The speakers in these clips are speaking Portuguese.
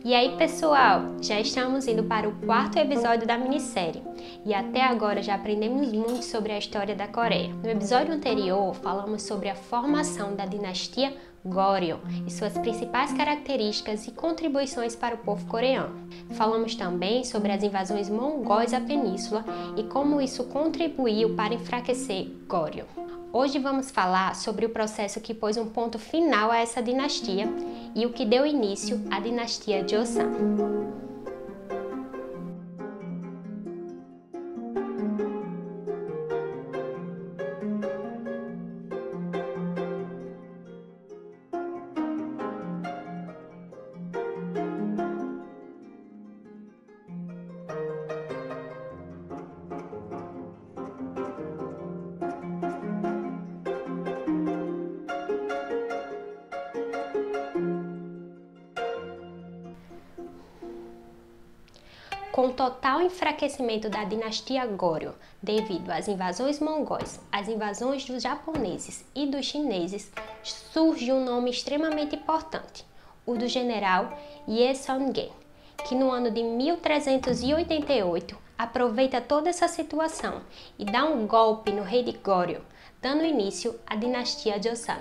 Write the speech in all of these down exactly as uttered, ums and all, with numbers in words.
E aí pessoal, já estamos indo para o quarto episódio da minissérie e até agora já aprendemos muito sobre a história da Coreia. No episódio anterior falamos sobre a formação da dinastia Goryeo e suas principais características e contribuições para o povo coreano. Falamos também sobre as invasões mongóis à península e como isso contribuiu para enfraquecer Goryeo. Hoje vamos falar sobre o processo que pôs um ponto final a essa dinastia e o que deu início à dinastia Joseon. Com o total enfraquecimento da dinastia Goryeo devido às invasões mongóis, às invasões dos japoneses e dos chineses, surge um nome extremamente importante, o do general Yeon-ge, que no ano de mil trezentos e oitenta e oito aproveita toda essa situação e dá um golpe no rei de Goryeo, dando início à dinastia Joseon.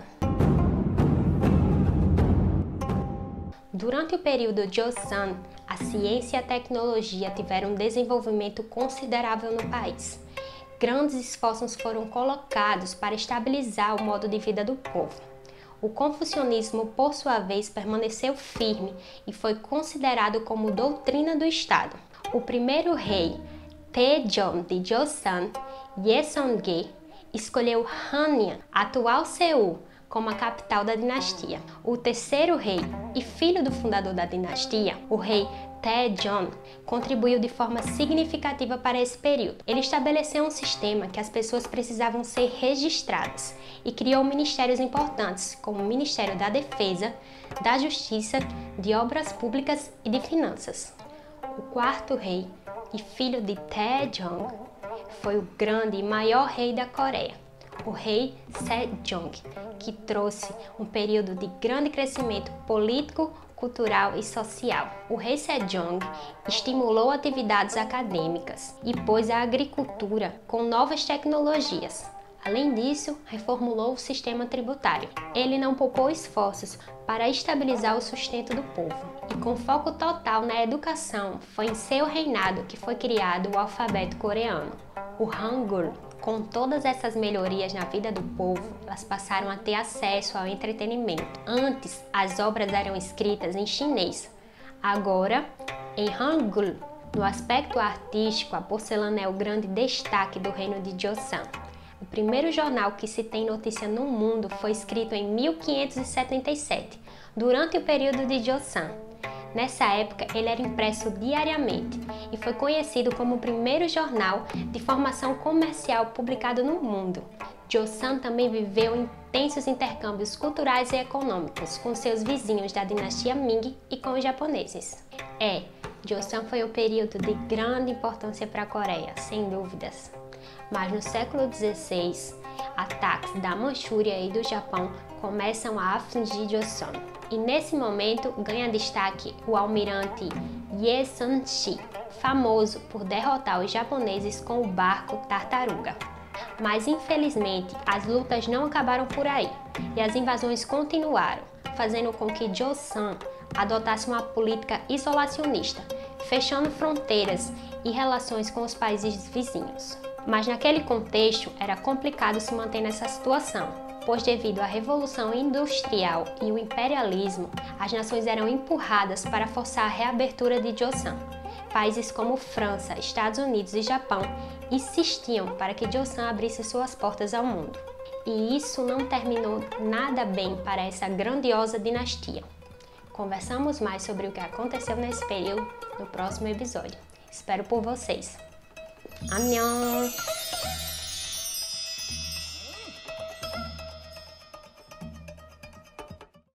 Durante o período Joseon, a ciência e a tecnologia tiveram um desenvolvimento considerável no país. Grandes esforços foram colocados para estabilizar o modo de vida do povo. O confucionismo, por sua vez, permaneceu firme e foi considerado como doutrina do Estado. O primeiro rei, Taejong de Joseon, Yeon-ge, escolheu Hanyang, atual Seul, como a capital da dinastia. O terceiro rei e filho do fundador da dinastia, o rei Taejong, contribuiu de forma significativa para esse período. Ele estabeleceu um sistema que as pessoas precisavam ser registradas e criou ministérios importantes, como o Ministério da Defesa, da Justiça, de Obras Públicas e de Finanças. O quarto rei e filho de Taejong foi o grande e maior rei da Coreia, o rei Sejong, que trouxe um período de grande crescimento político, cultural e social. O rei Sejong estimulou atividades acadêmicas e pôs a agricultura com novas tecnologias. Além disso, reformulou o sistema tributário. Ele não poupou esforços para estabilizar o sustento do povo. E com foco total na educação, foi em seu reinado que foi criado o alfabeto coreano, o Hangul. Com todas essas melhorias na vida do povo, elas passaram a ter acesso ao entretenimento. Antes, as obras eram escritas em chinês. Agora, em Hangul. No aspecto artístico, a porcelana é o grande destaque do reino de Joseon. O primeiro jornal que se tem notícia no mundo foi escrito em mil quinhentos e setenta e sete, durante o período de Joseon. Nessa época, ele era impresso diariamente e foi conhecido como o primeiro jornal de formação comercial publicado no mundo. Joseon também viveu intensos intercâmbios culturais e econômicos com seus vizinhos da dinastia Ming e com os japoneses. É, Joseon foi um período de grande importância para a Coreia, sem dúvidas. Mas no século dezesseis, ataques da Manchúria e do Japão começam a afligir Joseon. E nesse momento ganha destaque o almirante Yeon-shi, famoso por derrotar os japoneses com o barco Tartaruga. Mas infelizmente as lutas não acabaram por aí e as invasões continuaram, fazendo com que Joseon adotasse uma política isolacionista, fechando fronteiras e relações com os países vizinhos. Mas naquele contexto era complicado se manter nessa situação, pois devido à Revolução Industrial e o imperialismo, as nações eram empurradas para forçar a reabertura de Joseon. Países como França, Estados Unidos e Japão insistiam para que Joseon abrisse suas portas ao mundo. E isso não terminou nada bem para essa grandiosa dinastia. Conversamos mais sobre o que aconteceu nesse período no próximo episódio. Espero por vocês. 안녕!